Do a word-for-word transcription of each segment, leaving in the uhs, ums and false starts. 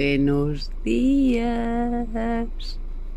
Buenos días.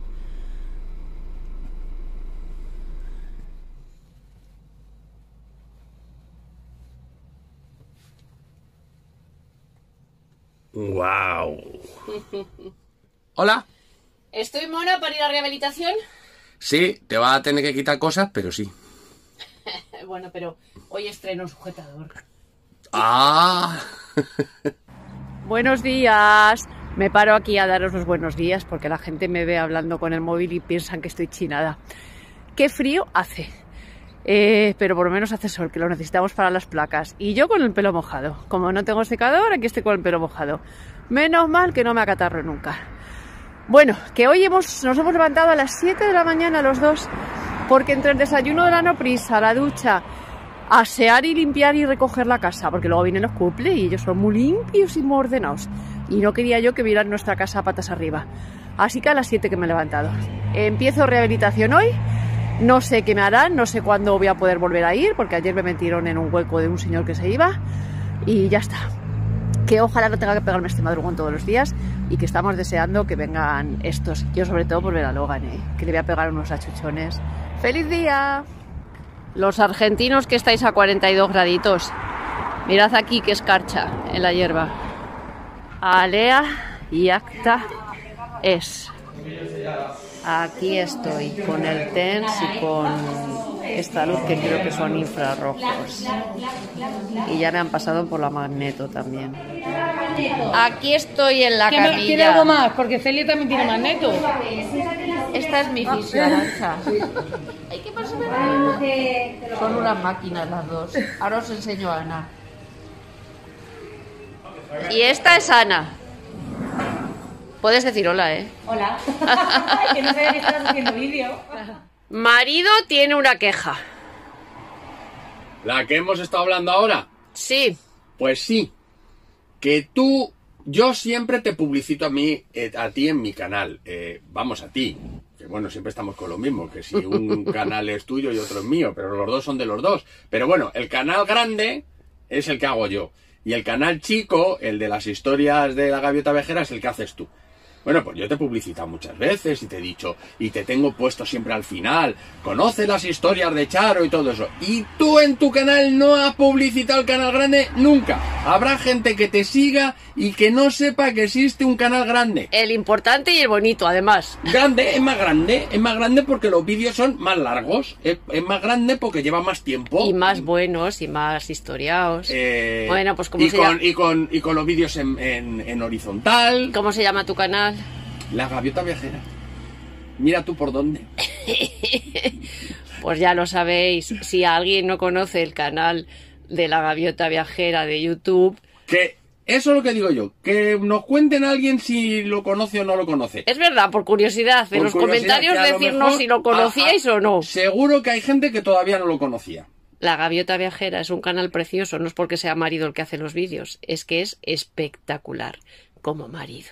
Wow. Hola. ¿Estoy mona para ir a rehabilitación? Sí, te va a tener que quitar cosas, pero sí. Bueno, pero hoy estreno sujetador. Ah. Buenos días. Me paro aquí a daros los buenos días porque la gente me ve hablando con el móvil y piensan que estoy chinada. Qué frío hace. Eh, pero por lo menos hace sol, que lo necesitamos para las placas. Y yo con el pelo mojado. Como no tengo secador, aquí estoy con el pelo mojado. Menos mal que no me acatarro nunca. Bueno, que hoy hemos, nos hemos levantado a las siete de la mañana los dos, porque entre el desayuno de la no prisa, la ducha, asear y limpiar y recoger la casa, porque luego vienen los cumple y ellos son muy limpios y muy ordenados. Y no quería yo que vieran nuestra casa patas arriba. Así que a las siete que me he levantado. Empiezo rehabilitación hoy. No sé qué me harán, no sé cuándo voy a poder volver a ir, porque ayer me metieron en un hueco de un señor que se iba y ya está. Que ojalá no tenga que pegarme este madrugón todos los días y que estamos deseando que vengan estos. Yo sobre todo por ver a Logan, ¿eh? Que le voy a pegar unos achuchones. ¡Feliz día! Los argentinos que estáis a cuarenta y dos graditos. Mirad aquí que escarcha en la hierba. Alea y acta es. Aquí estoy con el TENS y con esta luz que creo que son infrarrojos. Y ya me han pasado por la magneto también. Aquí estoy en la camilla. ¿Tiene algo más? Porque Celia también tiene magneto. Esta es mi fisio, Arancha. Ay, ¿qué pasa? Son unas máquinas las dos. Ahora os enseño a Ana. Y esta es Ana. Puedes decir hola, ¿eh? Hola. Que no sabía que estabas haciendo vídeo. Marido tiene una queja. ¿La que hemos estado hablando ahora? Sí. Pues sí. Que tú... Yo siempre te publicito a mí, eh, a ti en mi canal. Eh, vamos, a ti. Que bueno, siempre estamos con lo mismo. Que si un canal es tuyo y otro es mío. Pero los dos son de los dos. Pero bueno, el canal grande es el que hago yo. Y el canal chico, el de las historias de la gaviota viajera, es el que haces tú. Bueno, pues yo te he publicitado muchas veces y te he dicho, y te tengo puesto siempre al final, conoce las historias de Charo y todo eso. Y tú en tu canal no has publicitado el canal grande nunca. Habrá gente que te siga y que no sepa que existe un canal grande. El importante y el bonito, además. Grande, es más grande, es más grande porque los vídeos son más largos, es, es más grande porque lleva más tiempo. Y más buenos y más historiados. Eh, bueno, pues ¿cómo y se con, llama? Y con, y con los vídeos en, en, en horizontal. ¿Cómo se llama tu canal? La gaviota viajera. Mira tú por dónde. Pues ya lo sabéis. Si alguien no conoce el canal de la gaviota viajera de YouTube... Que eso es lo que digo yo. Que nos cuenten a alguien si lo conoce o no lo conoce. Es verdad, por curiosidad. En Por los curiosidad, comentarios que a lo decirnos mejor, si lo conocíais a, a, o no. Seguro que hay gente que todavía no lo conocía. La gaviota viajera es un canal precioso. No es porque sea marido el que hace los vídeos. Es que es espectacular como marido.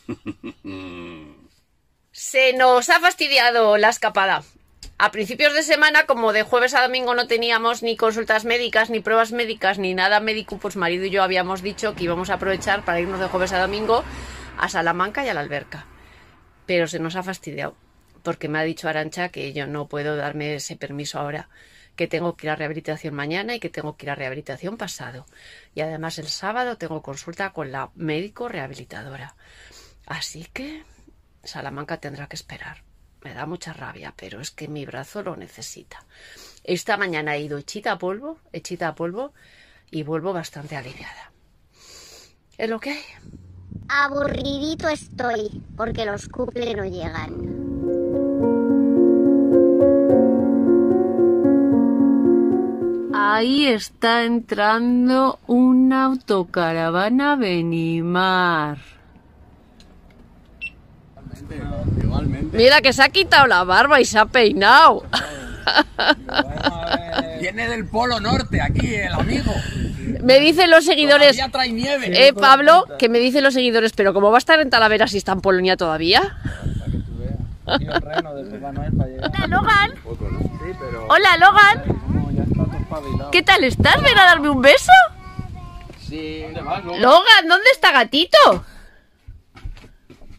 Se nos ha fastidiado la escapada. A principios de semana, como de jueves a domingo no teníamos ni consultas médicas, ni pruebas médicas, ni nada médico, pues marido y yo habíamos dicho que íbamos a aprovechar para irnos de jueves a domingo a Salamanca y a la alberca. Pero se nos ha fastidiado, porque me ha dicho Arancha que yo no puedo darme ese permiso ahora, que tengo que ir a rehabilitación mañana y que tengo que ir a rehabilitación pasado. Y además el sábado tengo consulta con la médico rehabilitadora. Así que Salamanca tendrá que esperar. Me da mucha rabia, pero es que mi brazo lo necesita. Esta mañana he ido hechita a polvo, hechita a polvo, y vuelvo bastante aliviada. ¿Es lo que hay? Aburridito estoy, porque los cumple no llegan. Ahí está entrando una autocaravana Benimar. Igualmente. Mira que se ha quitado la barba y se ha peinado. Viene del Polo Norte aquí, el amigo. Me dicen los seguidores... Todavía trae nieve. Eh, Pablo, que me dicen los seguidores, pero ¿cómo va a estar en Talavera si está en Polonia todavía? Para que tú veas. Aquí el reno del Papá Noel para llegar. Hola, Logan. Sí, pero... Hola, Logan. No, ya está todo espabilado. ¿Qué tal estás? ¿Ven a darme un beso? Sí. ¿Dónde vas, no? Logan, ¿dónde está Gatito?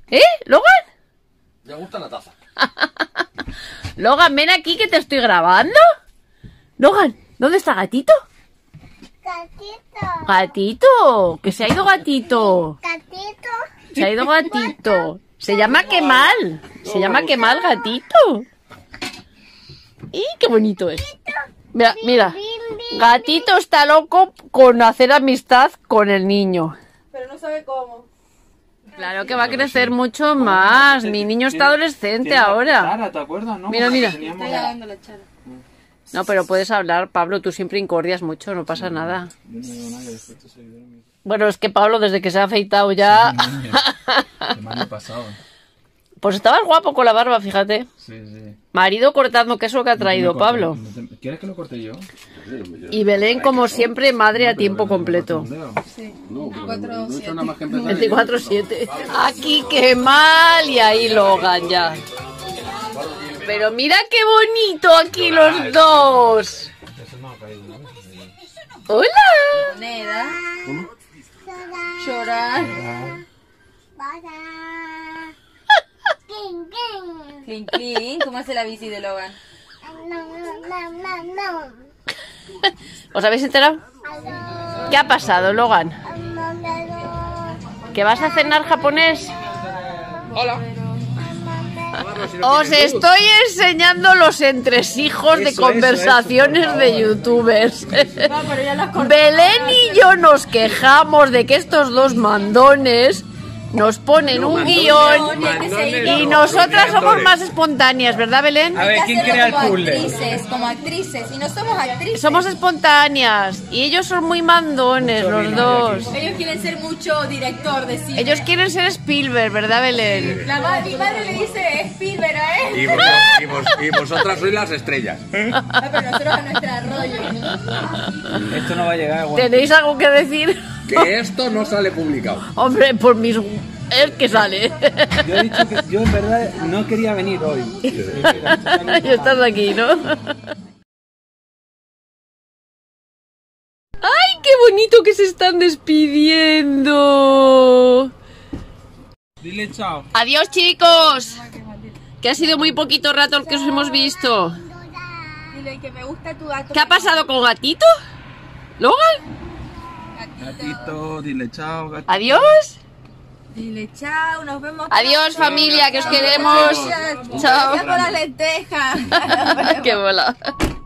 ¿Eh? ¿Logan? Me gusta la taza. Logan, ven aquí que te estoy grabando. Logan, ¿dónde está Gatito? Gatito. Gatito, que se ha ido Gatito. Gatito. Se ha ido Gatito. Se llama Kemal. Se llama Kemal Gatito. ¡Y qué bonito es! Mira, mira. Gatito está loco con hacer amistad con el niño. Pero no sabe cómo. Claro que va a crecer mucho más. Mi niño está adolescente ahora. Clara, ¿te acuerdas, no? Mira, mira. Teníamos- Está lavando la chara. No, pero puedes hablar, Pablo. Tú siempre incordias mucho, no pasa nada. Yo no digo nada, que después te seguidores me- Bueno, es que Pablo, desde que se ha afeitado ya... El año pasado. Pues estabas guapo con la barba, fíjate. Sí, sí. Marido cortando, que es lo que ha traído Me corté- Pablo. me te- ¿Quieres que lo corte yo? Y Belén, como siempre, madre a tiempo completo. Sí. No, pero Cuatro, no he hecho siete. nada más que empezar. veinticuatro siete. Aquí qué mal y ahí Logan ya. Pero mira qué bonito aquí los dos. Hola. Moneda. Llorar. King, king. Clink, clink. ¿Cómo hace la bici de Logan? No, no, no, no, no. ¿Os habéis enterado? ¿Qué ha pasado, Logan? ¿Que vas a cenar japonés? Hola. Os estoy enseñando los entresijos de Eso, conversaciones eso, eso, por de favor. youtubers. No, pero ya las corté. Belén y yo nos quejamos de que estos dos mandones nos ponen un guión y nosotras somos más espontáneas, ¿verdad, Belén? A ver, ¿quién Hacerlo crea el como puzzle? actrices, como actrices. Y no somos actrices. Somos espontáneas y ellos son muy mandones, Mucho los vino dos. hay Ellos quieren ser mucho director de cine. Ellos quieren ser Spielberg, ¿verdad, Belén? La ma- mi madre le dice Spielberg a él. Y, vos- y vos- y vosotras sois las estrellas. No, pero nosotros a nuestra rollo. Esto no va a llegar. Juan. ¿Tenéis algo que decir? Que esto no sale publicado. Hombre, por mis... Es que sale. Yo he dicho que yo en verdad no quería venir hoy. Y estás aquí, ¿no? ¡Ay, qué bonito que se están despidiendo! Dile chao. Adiós, chicos. Que ha sido muy poquito rato el que os hemos visto. Dile que me gusta tu gato. ¿Qué ha pasado con Gatito? ¿Logan? Gatito, dile chao, gatito. Adiós. Dile chao, nos vemos. Adiós, familia, que os queremos. Chao. Ya con las lentejas. Qué bola.